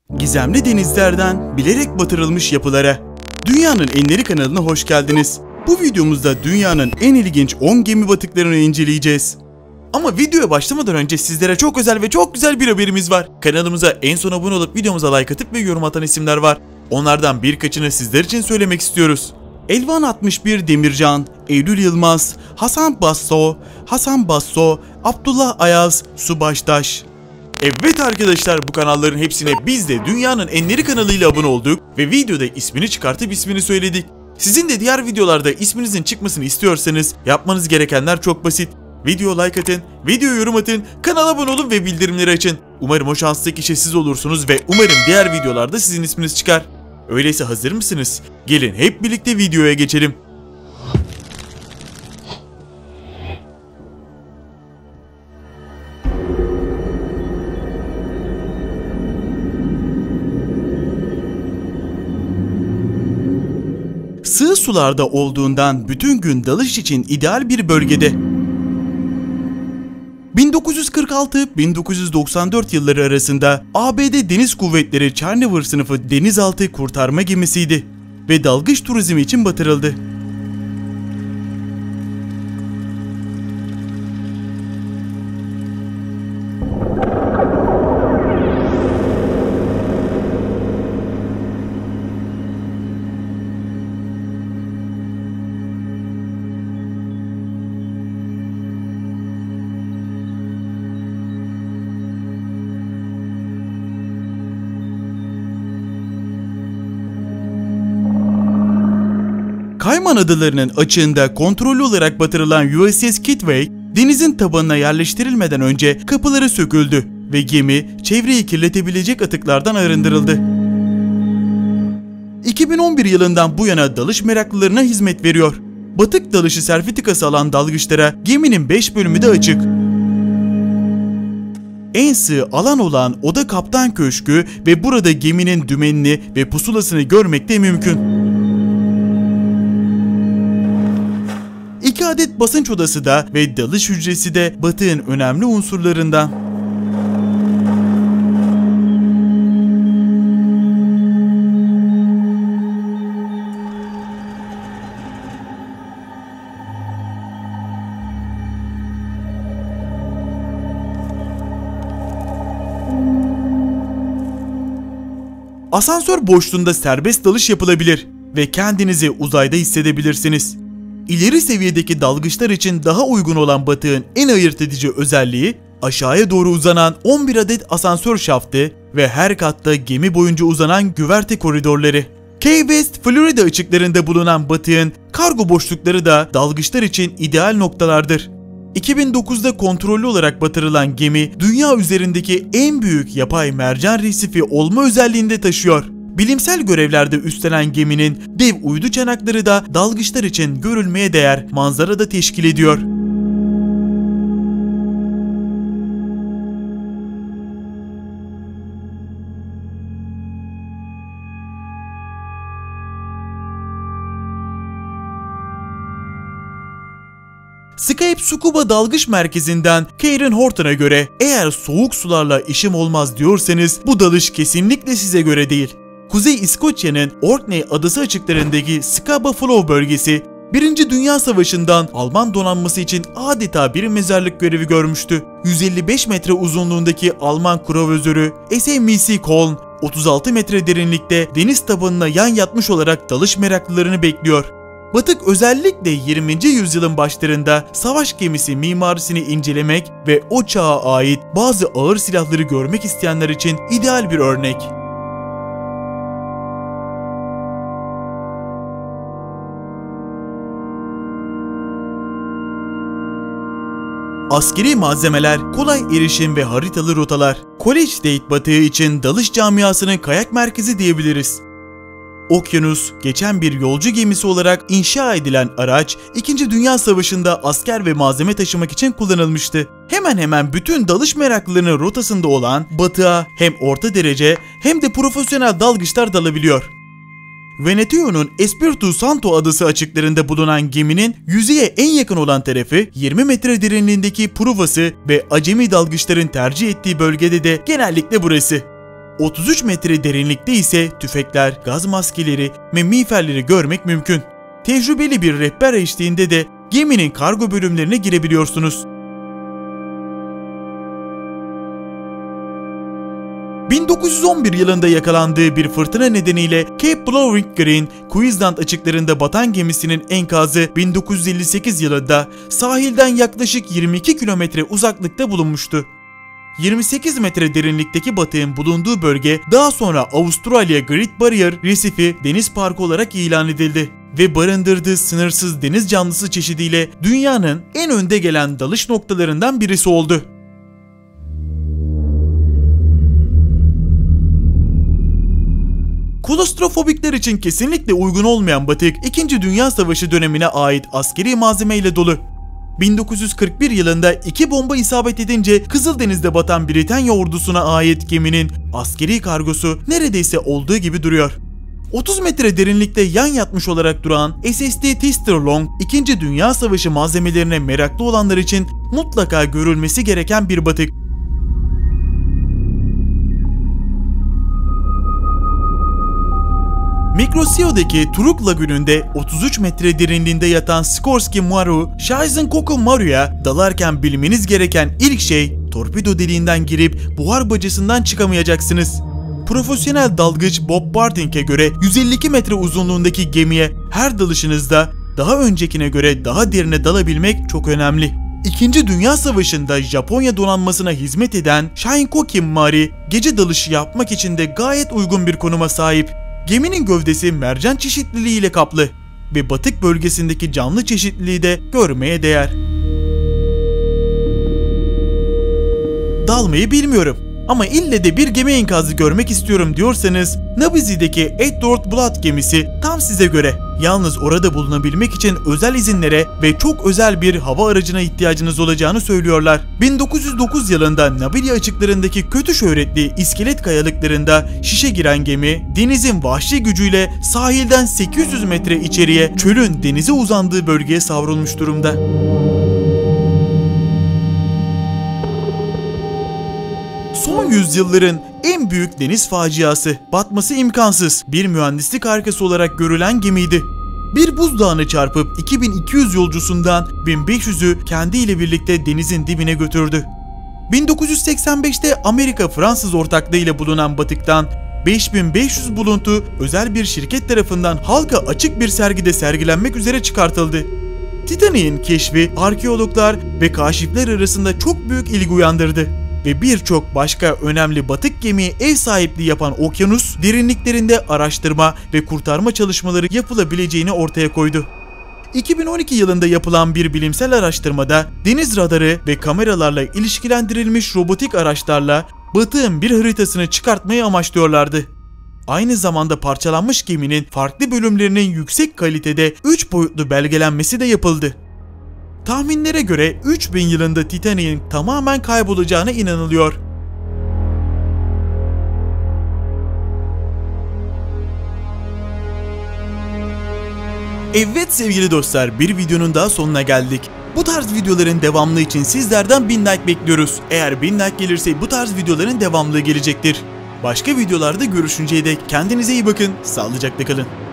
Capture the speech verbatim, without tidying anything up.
Gizemli denizlerden bilerek batırılmış yapılara. Dünyanın Enleri kanalına hoş geldiniz. Bu videomuzda dünyanın en ilginç on gemi batıklarını inceleyeceğiz. Ama videoya başlamadan önce sizlere çok özel ve çok güzel bir haberimiz var. Kanalımıza en son abone olup videomuza like atıp ve yorum atan isimler var. Onlardan birkaçını sizler için söylemek istiyoruz. Elvan altmış bir Demircan, Eylül Yılmaz, Hasan Basso, Hasan Basso, Abdullah Ayaz, Subaştaş. Evet arkadaşlar, bu kanalların hepsine biz de Dünyanın Enleri kanalıyla abone olduk ve videoda ismini çıkartıp ismini söyledik. Sizin de diğer videolarda isminizin çıkmasını istiyorsanız yapmanız gerekenler çok basit. Video like atın, video yorum atın, kanala abone olun ve bildirimleri açın. Umarım o şanslı kişi siz olursunuz ve umarım diğer videolarda sizin isminiz çıkar. Öyleyse hazır mısınız? Gelin hep birlikte videoya geçelim. Sığ sularda olduğundan bütün gün dalış için ideal bir bölgede. bin dokuz yüz kırk altı bin dokuz yüz doksan dört yılları arasında A B D Deniz Kuvvetleri Challenger sınıfı denizaltı kurtarma gemisiydi ve dalgıç turizmi için batırıldı. Kayman Adaları'nın açığında kontrollü olarak batırılan U S S Kitway, denizin tabanına yerleştirilmeden önce kapıları söküldü ve gemi çevreyi kirletebilecek atıklardan arındırıldı. iki bin on bir yılından bu yana dalış meraklılarına hizmet veriyor. Batık dalışı sertifikası alan dalgıçlara geminin beş bölümü de açık. En sığ alan olan Oda Kaptan Köşkü ve burada geminin dümenini ve pusulasını görmek de mümkün. İki adet basınç odası da ve dalış hücresi de batığın önemli unsurlarından. Asansör boşluğunda serbest dalış yapılabilir ve kendinizi uzayda hissedebilirsiniz. İleri seviyedeki dalgıçlar için daha uygun olan batığın en ayırt edici özelliği aşağıya doğru uzanan on bir adet asansör şaftı ve her katta gemi boyunca uzanan güverte koridorları. Key West, Florida açıklarında bulunan batığın kargo boşlukları da dalgıçlar için ideal noktalardır. iki bin dokuzda kontrollü olarak batırılan gemi dünya üzerindeki en büyük yapay mercan resifi olma özelliğini de taşıyor. Bilimsel görevlerde üstlenen geminin dev uydu çanakları da dalgıçlar için görülmeye değer manzara da teşkil ediyor. Skype Scuba Dalgıç Merkezi'nden Karen Horton'a göre eğer soğuk sularla işim olmaz diyorsanız bu dalış kesinlikle size göre değil. Kuzey İskoçya'nın Orkney adası açıklarındaki Scapa Flow bölgesi, Birinci Dünya Savaşı'ndan Alman donanması için adeta bir mezarlık görevi görmüştü. yüz elli beş metre uzunluğundaki Alman kruvazörü S M C Koln, otuz altı metre derinlikte deniz tabanına yan yatmış olarak dalış meraklılarını bekliyor. Batık özellikle yirminci yüzyılın başlarında savaş gemisi mimarisini incelemek ve o çağa ait bazı ağır silahları görmek isteyenler için ideal bir örnek. Askeri malzemeler, kolay erişim ve haritalı rotalar. College Date batığı için dalış camiasının kayak merkezi diyebiliriz. Okyanus, geçen bir yolcu gemisi olarak inşa edilen araç, İkinci Dünya Savaşı'nda asker ve malzeme taşımak için kullanılmıştı. Hemen hemen bütün dalış meraklılarının rotasında olan batığa hem orta derece hem de profesyonel dalgıçlar dalabiliyor. Venetio'nun Espiritu Santo adası açıklarında bulunan geminin yüzeye en yakın olan tarafı yirmi metre derinliğindeki pruvası ve acemi dalgıçların tercih ettiği bölgede de genellikle burası. otuz üç metre derinlikte ise tüfekler, gaz maskeleri ve miğferleri görmek mümkün. Tecrübeli bir rehber eşliğinde de geminin kargo bölümlerine girebiliyorsunuz. bin dokuz yüz on bir yılında yakalandığı bir fırtına nedeniyle Cape Blowing Green, Queensland açıklarında batan gemisinin enkazı bin dokuz yüz elli sekiz yılında sahilden yaklaşık yirmi iki kilometre uzaklıkta bulunmuştu. yirmi sekiz metre derinlikteki batığın bulunduğu bölge daha sonra Avustralya Great Barrier Reef'i deniz parkı olarak ilan edildi ve barındırdığı sınırsız deniz canlısı çeşidiyle dünyanın en önde gelen dalış noktalarından birisi oldu. Klostrofobikler için kesinlikle uygun olmayan batık, İkinci Dünya Savaşı dönemine ait askeri malzemeyle dolu. bin dokuz yüz kırk bir yılında iki bomba isabet edince Kızıldeniz'de batan Britanya ordusuna ait geminin askeri kargosu neredeyse olduğu gibi duruyor. otuz metre derinlikte yan yatmış olarak duran S S D Tester Long, İkinci Dünya Savaşı malzemelerine meraklı olanlar için mutlaka görülmesi gereken bir batık. Mikrosio'daki Turuk Lagünü'nde otuz üç metre derinliğinde yatan Skorsky Maru, Shizenkoku Maru'ya dalarken bilmeniz gereken ilk şey, torpido deliğinden girip buhar bacasından çıkamayacaksınız. Profesyonel dalgıç Bob Barting'e göre yüz elli iki metre uzunluğundaki gemiye her dalışınızda daha öncekine göre daha derine dalabilmek çok önemli. İkinci Dünya Savaşı'nda Japonya donanmasına hizmet eden Shinkoki Mari, gece dalışı yapmak için de gayet uygun bir konuma sahip. Geminin gövdesi mercan çeşitliliği ile kaplı ve batık bölgesindeki canlı çeşitliliği de görmeye değer. Dalmayı bilmiyorum ama ille de bir gemi enkazı görmek istiyorum diyorsanız Nabizi'deki Edward Blood gemisi tam size göre. Yalnız orada bulunabilmek için özel izinlere ve çok özel bir hava aracına ihtiyacınız olacağını söylüyorlar. bin dokuz yüz dokuz yılında Nabilya açıklarındaki kötü şöhretli iskelet kayalıklarında şişe giren gemi, denizin vahşi gücüyle sahilden sekiz yüz metre içeriye çölün denize uzandığı bölgeye savrulmuş durumda. Son yüzyılların en büyük deniz faciası, batması imkansız bir mühendislik harikası olarak görülen gemiydi. Bir buzdağını çarpıp iki bin iki yüz yolcusundan bin beş yüzü kendiyle birlikte denizin dibine götürdü. bin dokuz yüz seksen beşte Amerika-Fransız ortaklığıyla bulunan batıktan beş bin beş yüz buluntu özel bir şirket tarafından halka açık bir sergide sergilenmek üzere çıkartıldı. Titanic'in keşfi arkeologlar ve kaşifler arasında çok büyük ilgi uyandırdı ve birçok başka önemli batık gemiye ev sahipliği yapan okyanus derinliklerinde araştırma ve kurtarma çalışmaları yapılabileceğini ortaya koydu. iki bin on iki yılında yapılan bir bilimsel araştırmada deniz radarı ve kameralarla ilişkilendirilmiş robotik araçlarla batığın bir haritasını çıkartmayı amaçlıyorlardı. Aynı zamanda parçalanmış geminin farklı bölümlerinin yüksek kalitede üç boyutlu belgelenmesi de yapıldı. Tahminlere göre üç bin yılında Titanic'in tamamen kaybolacağına inanılıyor. Evet sevgili dostlar, bir videonun daha sonuna geldik. Bu tarz videoların devamlı için sizlerden bin like bekliyoruz. Eğer bin like gelirse bu tarz videoların devamlılığı gelecektir. Başka videolarda görüşünceye dek kendinize iyi bakın, sağlıcakla kalın.